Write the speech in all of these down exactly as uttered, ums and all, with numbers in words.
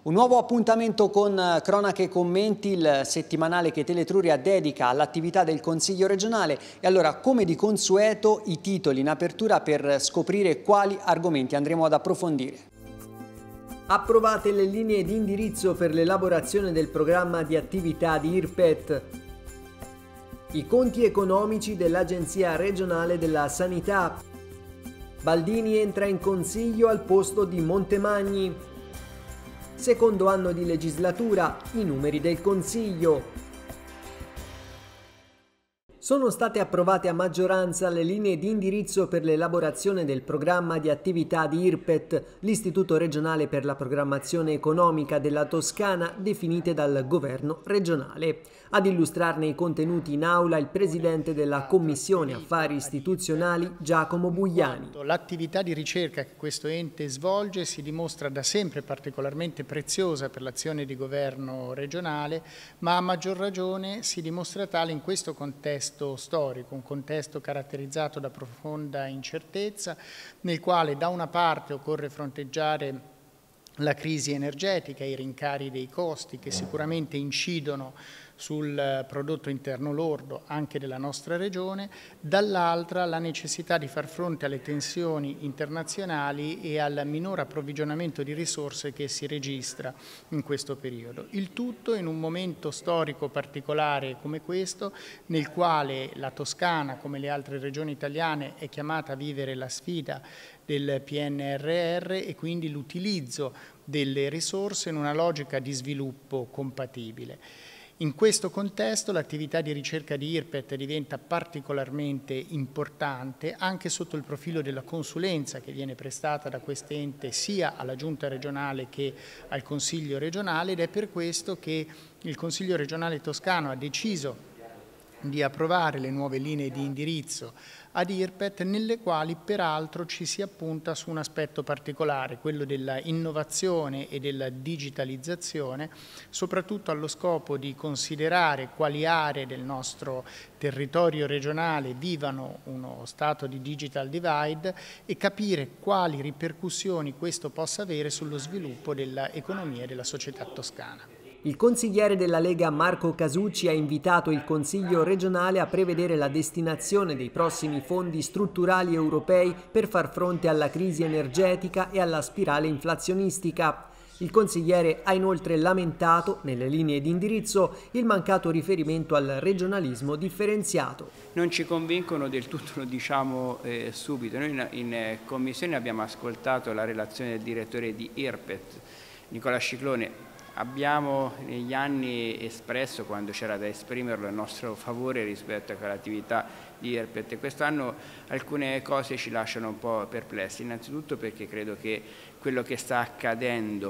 Un nuovo appuntamento con Cronache e Commenti, il settimanale che Teletruria dedica all'attività del Consiglio regionale. E allora, come di consueto, i titoli in apertura per scoprire quali argomenti andremo ad approfondire. Approvate le linee di indirizzo per l'elaborazione del programma di attività di I R P E T. I conti economici dell'Agenzia regionale della Sanità. Baldini entra in Consiglio al posto di Montemagni. Secondo anno di legislatura, i numeri del Consiglio. Sono state approvate a maggioranza le linee di indirizzo per l'elaborazione del programma di attività di I R P E T, l'Istituto regionale per la programmazione economica della Toscana, definite dal governo regionale. Ad illustrarne i contenuti in aula il presidente della Commissione Affari Istituzionali, Giacomo Bugliani. L'attività di ricerca che questo ente svolge si dimostra da sempre particolarmente preziosa per l'azione di governo regionale, ma a maggior ragione si dimostra tale in questo contesto storico, un contesto caratterizzato da profonda incertezza, nel quale da una parte occorre fronteggiare la crisi energetica, i rincari dei costi che sicuramente incidono sul prodotto interno lordo anche della nostra regione, dall'altra la necessità di far fronte alle tensioni internazionali e al minor approvvigionamento di risorse che si registra in questo periodo. Il tutto in un momento storico particolare come questo, nel quale la Toscana, come le altre regioni italiane, è chiamata a vivere la sfida del P N R R e quindi l'utilizzo delle risorse in una logica di sviluppo compatibile. In questo contesto l'attività di ricerca di I R P E T diventa particolarmente importante anche sotto il profilo della consulenza che viene prestata da quest'ente sia alla Giunta regionale che al Consiglio regionale, ed è per questo che il Consiglio regionale toscano ha deciso di approvare le nuove linee di indirizzo ad I R P E T, nelle quali peraltro ci si appunta su un aspetto particolare, quello della innovazione e della digitalizzazione, soprattutto allo scopo di considerare quali aree del nostro territorio regionale vivano uno stato di digital divide e capire quali ripercussioni questo possa avere sullo sviluppo dell'economia e della società toscana. Il consigliere della Lega Marco Casucci ha invitato il Consiglio regionale a prevedere la destinazione dei prossimi fondi strutturali europei per far fronte alla crisi energetica e alla spirale inflazionistica. Il consigliere ha inoltre lamentato, nelle linee di indirizzo, il mancato riferimento al regionalismo differenziato. Non ci convincono del tutto, lo diciamo eh, subito. Noi in, in eh, Commissione abbiamo ascoltato la relazione del direttore di I R P E T, Nicola Sciclone. Abbiamo negli anni espresso, quando c'era da esprimerlo, il nostro favore rispetto all'attività di I R P E T. Quest'anno alcune cose ci lasciano un po' perplessi, innanzitutto perché credo che quello che sta accadendo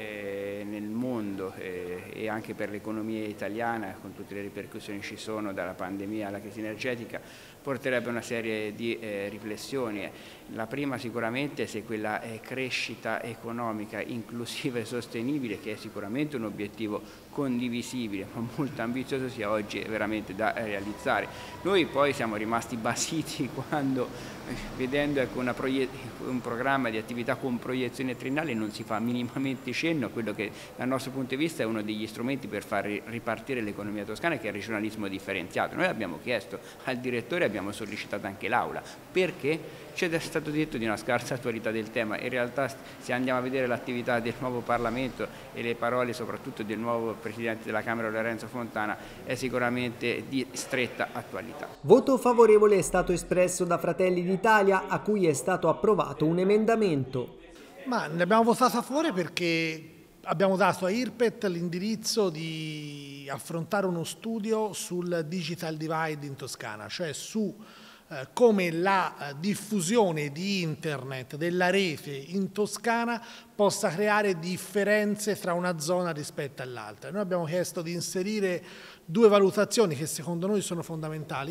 eh, nel mondo eh, e anche per l'economia italiana, con tutte le ripercussioni che ci sono dalla pandemia alla crisi energetica, porterebbe una serie di eh, riflessioni. La prima sicuramente è quella eh, crescita economica inclusiva e sostenibile, che è sicuramente un obiettivo condivisibile, ma molto ambizioso, sia oggi veramente da realizzare. Noi poi siamo rimasti basiti quando, eh, vedendo ecco, una un programma di attività con proiezione triennale, non si fa minimamente cenno a quello che dal nostro punto di vista è uno degli strumenti per far ripartire l'economia toscana, che è il regionalismo differenziato. Noi abbiamo chiesto al direttore, abbiamo sollecitato anche l'Aula, perché ci è stato detto di una scarsa attualità del tema. In realtà, se andiamo a vedere l'attività del nuovo Parlamento e le parole soprattutto del nuovo Presidente della Camera Lorenzo Fontana, è sicuramente di stretta attualità. Voto favorevole è stato espresso da Fratelli d'Italia, a cui è stato approvato un emendamento. Ma ne abbiamo votato a favore perché abbiamo dato a I R P E T l'indirizzo di affrontare uno studio sul digital divide in Toscana, cioè su eh, come la eh, diffusione di internet, della rete in Toscana possa creare differenze tra una zona rispetto all'altra. Noi abbiamo chiesto di inserire due valutazioni che secondo noi sono fondamentali.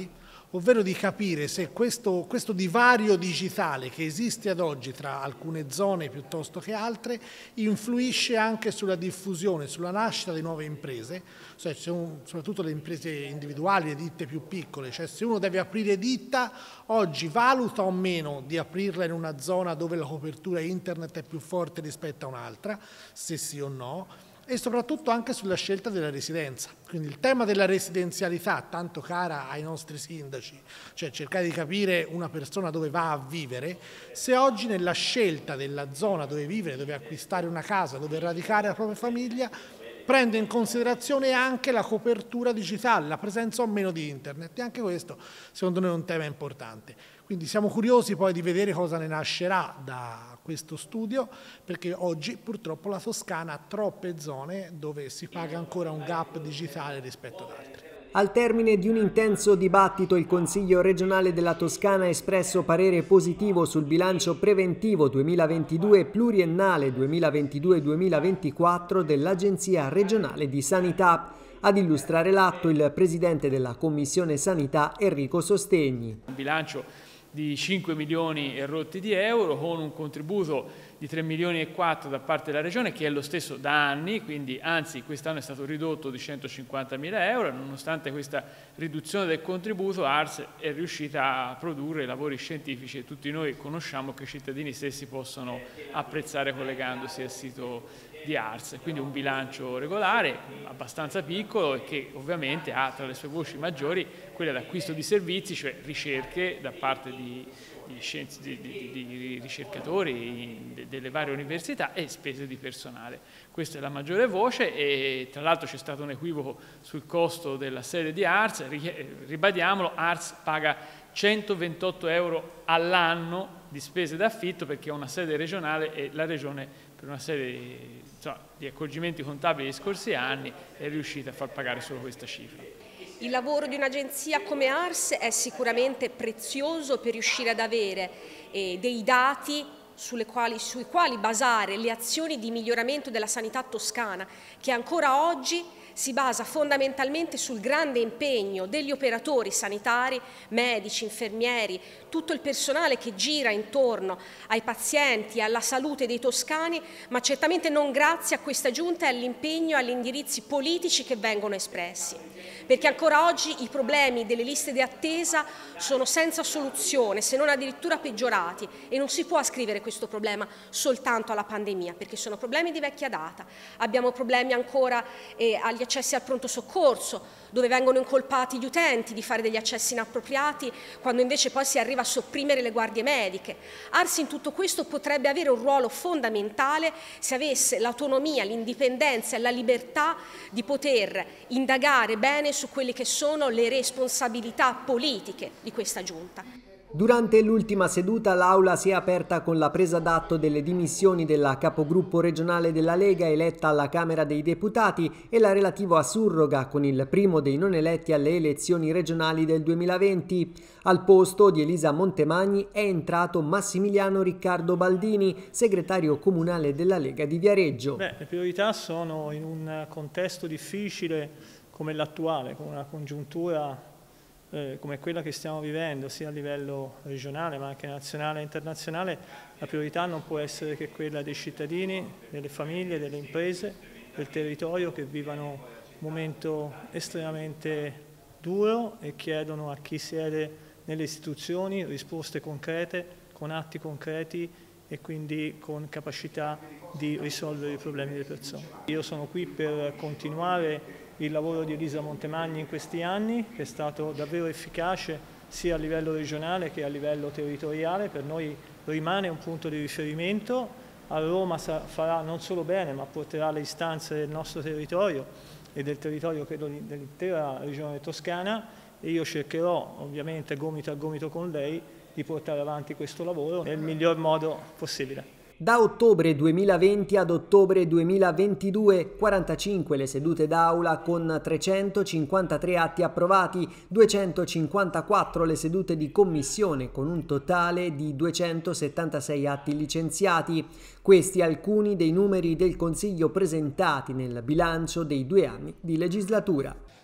ovvero di capire se questo, questo divario digitale che esiste ad oggi tra alcune zone piuttosto che altre influisce anche sulla diffusione, sulla nascita di nuove imprese, cioè, soprattutto le imprese individuali, le ditte più piccole, cioè se uno deve aprire ditta oggi valuta o meno di aprirla in una zona dove la copertura internet è più forte rispetto a un'altra, se sì o no, e soprattutto anche sulla scelta della residenza. Quindi il tema della residenzialità, tanto cara ai nostri sindaci, cioè cercare di capire una persona dove va a vivere, se oggi nella scelta della zona dove vivere, dove acquistare una casa, dove radicare la propria famiglia, prende in considerazione anche la copertura digitale, la presenza o meno di internet, e anche questo secondo noi è un tema importante. Quindi siamo curiosi poi di vedere cosa ne nascerà da questo studio, perché oggi purtroppo la Toscana ha troppe zone dove si paga ancora un gap digitale rispetto ad altre. Al termine di un intenso dibattito, il Consiglio regionale della Toscana ha espresso parere positivo sul bilancio preventivo duemilaventidue pluriennale duemilaventidue duemilaventiquattro dell'Agenzia regionale di Sanità. Ad illustrare l'atto il presidente della Commissione Sanità Enrico Sostegni. Un bilancio di cinque milioni e rotti di euro con un contributo di tre milioni e quattro da parte della Regione, che è lo stesso da anni, quindi anzi quest'anno è stato ridotto di centocinquantamila euro. Nonostante questa riduzione del contributo, A R S è riuscita a produrre lavori scientifici e tutti noi conosciamo che i cittadini stessi possono apprezzare collegandosi al sito di A R S, quindi un bilancio regolare, abbastanza piccolo e che ovviamente ha tra le sue voci maggiori quella d'acquisto di servizi, cioè ricerche da parte di, di, scienzi, di, di, di ricercatori delle varie università e spese di personale. Questa è la maggiore voce e tra l'altro c'è stato un equivoco sul costo della sede di A R S, ribadiamolo, A R S paga centoventotto euro all'anno di spese d'affitto perché è una sede regionale e la Regione per una serie insomma, di accorgimenti contabili degli scorsi anni è riuscita a far pagare solo questa cifra. Il lavoro di un'agenzia come A R S è sicuramente prezioso per riuscire ad avere eh, dei dati sulle quali, sui quali basare le azioni di miglioramento della sanità toscana, che ancora oggi si basa fondamentalmente sul grande impegno degli operatori sanitari, medici, infermieri, tutto il personale che gira intorno ai pazienti e alla salute dei toscani, ma certamente non grazie a questa Giunta e all'impegno e agli indirizzi politici che vengono espressi. Perché ancora oggi i problemi delle liste di attesa sono senza soluzione, se non addirittura peggiorati, e non si può ascrivere questo problema soltanto alla pandemia, perché sono problemi di vecchia data. Abbiamo problemi ancora eh, agli accessi al pronto soccorso, dove vengono incolpati gli utenti di fare degli accessi inappropriati, quando invece poi si arriva a sopprimere le guardie mediche. A R S in tutto questo potrebbe avere un ruolo fondamentale se avesse l'autonomia, l'indipendenza e la libertà di poter indagare bene su quelle che sono le responsabilità politiche di questa Giunta. Durante l'ultima seduta l'Aula si è aperta con la presa d'atto delle dimissioni della capogruppo regionale della Lega eletta alla Camera dei Deputati e la relativa a surroga con il primo dei non eletti alle elezioni regionali del duemilaventi. Al posto di Elisa Montemagni è entrato Massimiliano Riccardo Baldini, segretario comunale della Lega di Viareggio. Beh, le priorità sono in un contesto difficile come l'attuale, con una congiuntura Eh, come quella che stiamo vivendo sia a livello regionale ma anche nazionale e internazionale, la priorità non può essere che quella dei cittadini, delle famiglie, delle imprese, del territorio che vivono un momento estremamente duro e chiedono a chi siede nelle istituzioni risposte concrete, con atti concreti e quindi con capacità di risolvere i problemi delle persone. Io sono qui per continuare il lavoro di Elisa Montemagni in questi anni, che è stato davvero efficace sia a livello regionale che a livello territoriale. Per noi rimane un punto di riferimento. A Roma farà non solo bene, ma porterà le istanze del nostro territorio e del territorio credo dell'intera regione toscana, e io cercherò ovviamente gomito a gomito con lei di portare avanti questo lavoro nel miglior modo possibile. Da ottobre duemilaventi ad ottobre duemilaventidue, quarantacinque le sedute d'aula con trecentocinquantatré atti approvati, duecentocinquantaquattro le sedute di commissione con un totale di duecentosettantasei atti licenziati. Questi alcuni dei numeri del Consiglio presentati nel bilancio dei due anni di legislatura.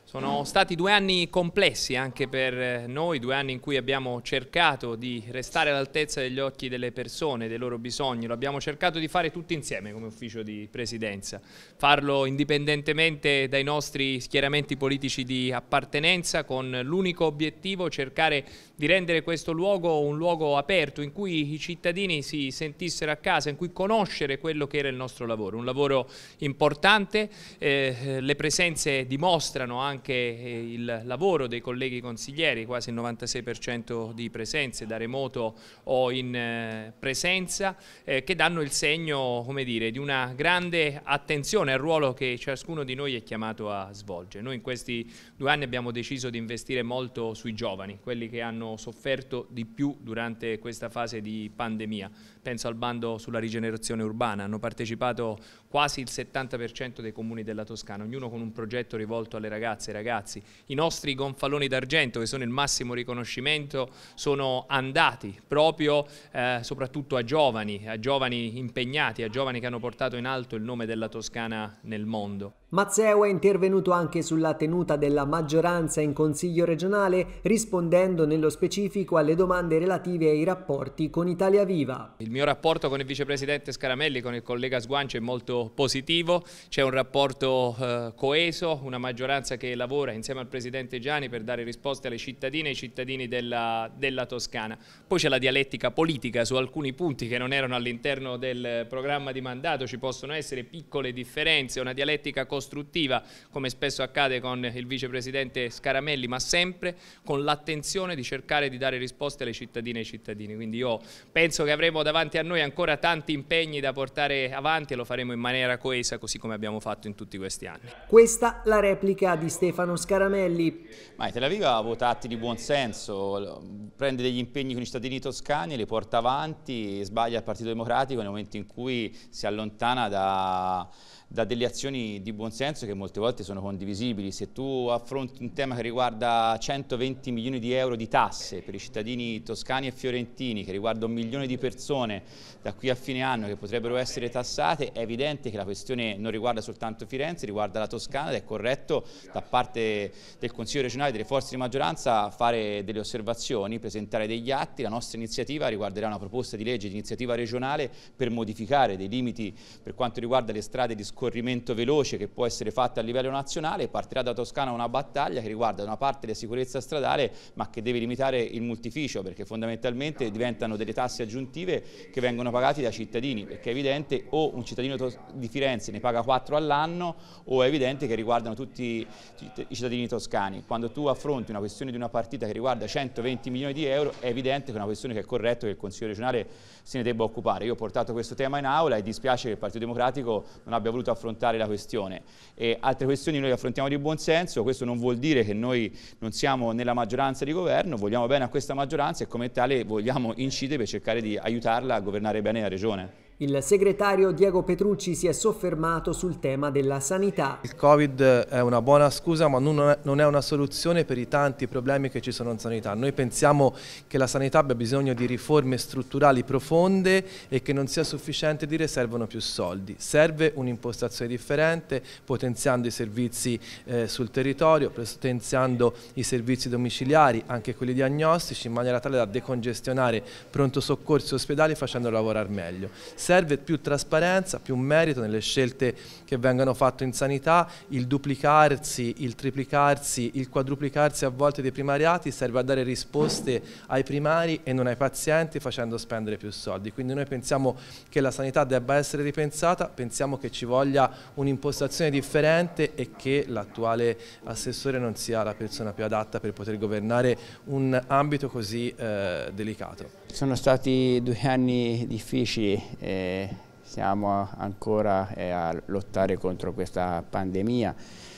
Sono stati due anni complessi anche per noi, due anni in cui abbiamo cercato di restare all'altezza degli occhi delle persone, dei loro bisogni. Lo abbiamo cercato di fare tutti insieme come ufficio di presidenza, farlo indipendentemente dai nostri schieramenti politici di appartenenza, con l'unico obiettivo cercare di rendere questo luogo un luogo aperto in cui i cittadini si sentissero a casa, in cui conoscere quello che era il nostro lavoro, un lavoro importante. Eh, le presenze dimostrano anche anche il lavoro dei colleghi consiglieri, quasi il novantasei per cento di presenze da remoto o in presenza, eh, che danno il segno, come dire, di una grande attenzione al ruolo che ciascuno di noi è chiamato a svolgere. Noi in questi due anni abbiamo deciso di investire molto sui giovani, quelli che hanno sofferto di più durante questa fase di pandemia. Penso al bando sulla rigenerazione urbana, hanno partecipato quasi il settanta per cento dei comuni della Toscana, ognuno con un progetto rivolto alle ragazze e ai ragazzi. I nostri gonfaloni d'argento, che sono il massimo riconoscimento, sono andati proprio eh, soprattutto a giovani, a giovani impegnati, a giovani che hanno portato in alto il nome della Toscana nel mondo. Mazzeo è intervenuto anche sulla tenuta della maggioranza in Consiglio regionale, rispondendo nello specifico alle domande relative ai rapporti con Italia Viva. Il mio rapporto con il vicepresidente Scaramelli, con il collega Sguancio, è molto positivo, c'è un rapporto eh, coeso, una maggioranza che lavora insieme al presidente Gianni per dare risposte alle cittadine e ai cittadini della, della Toscana. Poi c'è la dialettica politica su alcuni punti che non erano all'interno del programma di mandato, ci possono essere piccole differenze, una dialettica costruttiva, come spesso accade con il vicepresidente Scaramelli, ma sempre con l'attenzione di cercare di dare risposte alle cittadine e ai cittadini. Quindi io penso che avremo davanti a noi ancora tanti impegni da portare avanti e lo faremo in maniera coesa, così come abbiamo fatto in tutti questi anni. Questa la replica di Stefano Scaramelli. Ma Italia Viva vota atti di buon senso, prende degli impegni con i cittadini toscani, li porta avanti, sbaglia il Partito Democratico nel momento in cui si allontana da... da delle azioni di buonsenso che molte volte sono condivisibili. Se tu affronti un tema che riguarda centoventi milioni di euro di tasse per i cittadini toscani e fiorentini, che riguarda un milione di persone da qui a fine anno che potrebbero essere tassate, è evidente che la questione non riguarda soltanto Firenze, riguarda la Toscana, ed è corretto da parte del Consiglio regionale, delle forze di maggioranza, fare delle osservazioni, presentare degli atti. La nostra iniziativa riguarderà una proposta di legge di iniziativa regionale per modificare dei limiti per quanto riguarda le strade di scorrimento veloce che può essere fatta a livello nazionale. Partirà da Toscana una battaglia che riguarda da una parte la sicurezza stradale, ma che deve limitare il multificio, perché fondamentalmente diventano delle tasse aggiuntive che vengono pagate dai cittadini, perché è evidente o un cittadino di Firenze ne paga quattro all'anno, o è evidente che riguardano tutti i cittadini toscani. Quando tu affronti una questione di una partita che riguarda centoventi milioni di euro, è evidente che è una questione che è corretto che il Consiglio regionale se ne debba occupare. Io ho portato questo tema in aula e dispiace che il Partito Democratico non abbia voluto affrontare la questione. E altre questioni noi le affrontiamo di buon senso. Questo non vuol dire che noi non siamo nella maggioranza di governo, vogliamo bene a questa maggioranza e come tale vogliamo incidere per cercare di aiutarla a governare bene la regione. Il segretario Diego Petrucci si è soffermato sul tema della sanità. Il Covid è una buona scusa, ma non è una soluzione per i tanti problemi che ci sono in sanità. Noi pensiamo che la sanità abbia bisogno di riforme strutturali profonde e che non sia sufficiente dire servono più soldi. Serve un'impostazione differente, potenziando i servizi eh, sul territorio, potenziando i servizi domiciliari, anche quelli diagnostici, in maniera tale da decongestionare pronto soccorso e ospedali facendo lavorare meglio. Serve più trasparenza, più merito nelle scelte che vengono fatte in sanità. Il duplicarsi, il triplicarsi, il quadruplicarsi a volte dei primariati serve a dare risposte ai primari e non ai pazienti, facendo spendere più soldi. Quindi noi pensiamo che la sanità debba essere ripensata, pensiamo che ci voglia un'impostazione differente e che l'attuale assessore non sia la persona più adatta per poter governare un ambito così eh, delicato. Sono stati due anni difficili, eh, siamo ancora eh, a lottare contro questa pandemia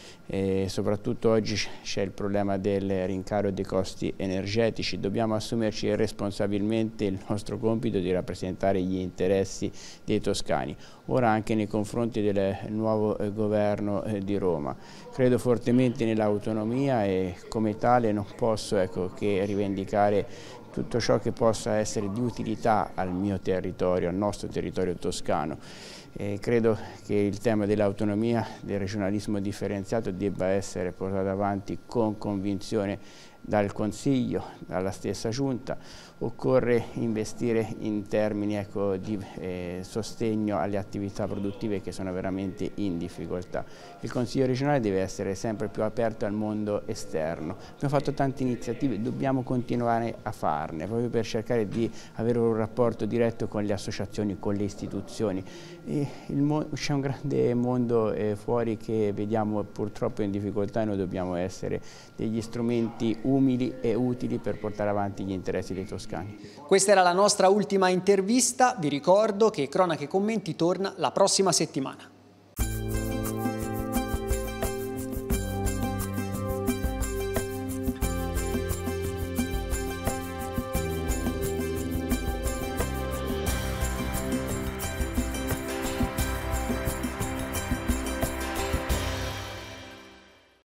e soprattutto oggi c'è il problema del rincaro dei costi energetici. Dobbiamo assumerci responsabilmente il nostro compito di rappresentare gli interessi dei toscani, ora anche nei confronti del nuovo eh, governo eh, di Roma. Credo fortemente nell'autonomia e come tale non posso ecco, che rivendicare tutto ciò che possa essere di utilità al mio territorio, al nostro territorio toscano. E credo che il tema dell'autonomia, del regionalismo differenziato debba essere portato avanti con convinzione dal Consiglio, dalla stessa Giunta. Occorre investire in termini ecco, di eh, sostegno alle attività produttive che sono veramente in difficoltà. Il Consiglio regionale deve essere sempre più aperto al mondo esterno. Abbiamo fatto tante iniziative, dobbiamo continuare a farne, proprio per cercare di avere un rapporto diretto con le associazioni, con le istituzioni. C'è un grande mondo eh, fuori che vediamo purtroppo in difficoltà e noi dobbiamo essere degli strumenti umili e utili per portare avanti gli interessi dei toscani. Questa era la nostra ultima intervista, vi ricordo che Cronache e Commenti torna la prossima settimana.